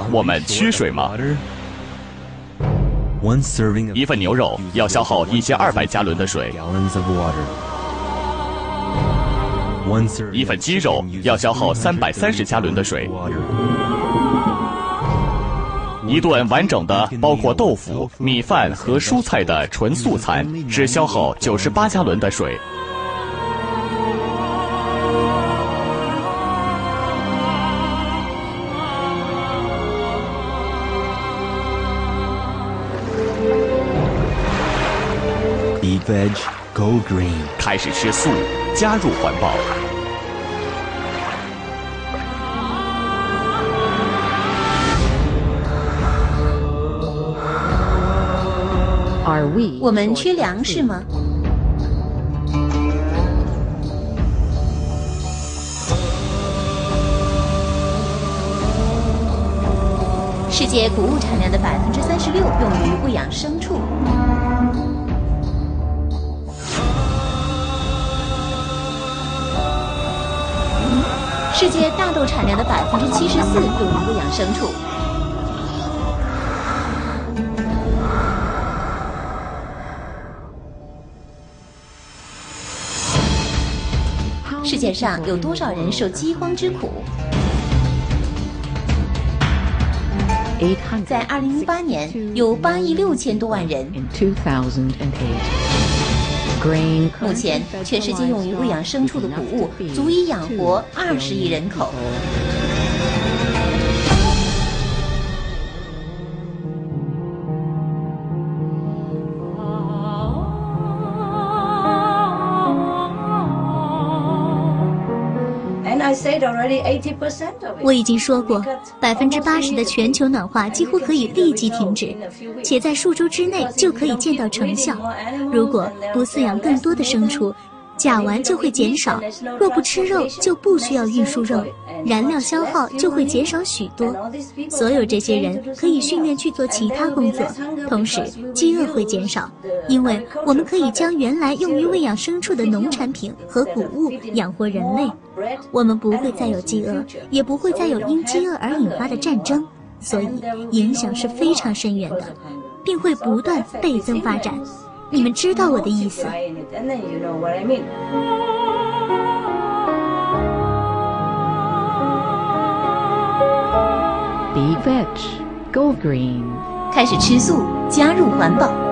我们缺水吗？一份牛肉要消耗1200加仑的水，一份鸡肉要消耗330加仑的水，一顿完整的包括豆腐、米饭和蔬菜的纯素餐只消耗98加仑的水。 Eat veg, go green。 开始吃素，加入环保。 我们缺粮食吗？世界谷物产量的36%用于喂养牲畜。世界大豆产量的74%用于喂养牲畜。世界上有多少人受饥荒之苦？在2008年，有8亿6千多万人。目前，全世界用于喂养牲畜的谷物足以养活20亿人口。 我已经说过，80%的全球暖化几乎可以立即停止，且在数周之内就可以见到成效。如果不饲养更多的牲畜，甲烷就会减少；若不吃肉，就不需要运输肉，燃料消耗就会减少许多。所有这些人可以训练去做其他工作，同时饥饿会减少，因为我们可以将原来用于喂养牲畜的农产品和谷物养活人类。我们不会再有饥饿，也不会再有因饥饿而引发的战争，所以影响是非常深远的，并会不断倍增发展。你们知道我的意思。 Be veg, go green。 开始吃素，加入环保。